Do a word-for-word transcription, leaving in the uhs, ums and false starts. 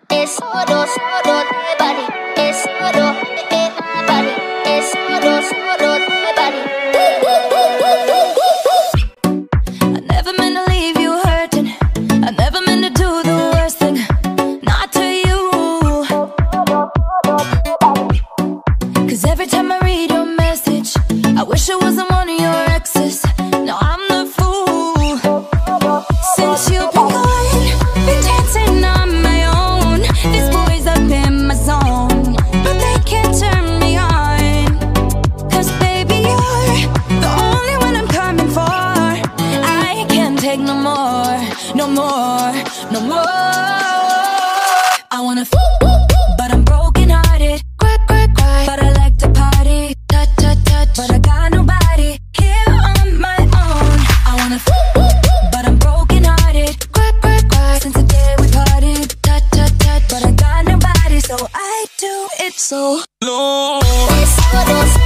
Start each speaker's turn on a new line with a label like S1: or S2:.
S1: es solo, solo de body, es solo de body, es solo, solo de body. I never meant to leave you hurting. I never meant to do the worst thing, not to you. 'Cause every time I read your message, I wish it wasn't one of your exes. No, I'm the fool. Since you've been gone, been dancing on my own. These boys up in my zone, but they can't turn me on. 'Cause baby, you're the only one I'm coming for. I can't take no more, no more, no more. I wanna f, but I'm broken hearted. Cry, cry, cry, but I like to party. Touch, touch, touch, but I got nobody here on my own. I wanna f, but I'm broken hearted. Cry, cry, cry, since the day we parted. Touch, touch, touch, but I got nobody, so I do it so low.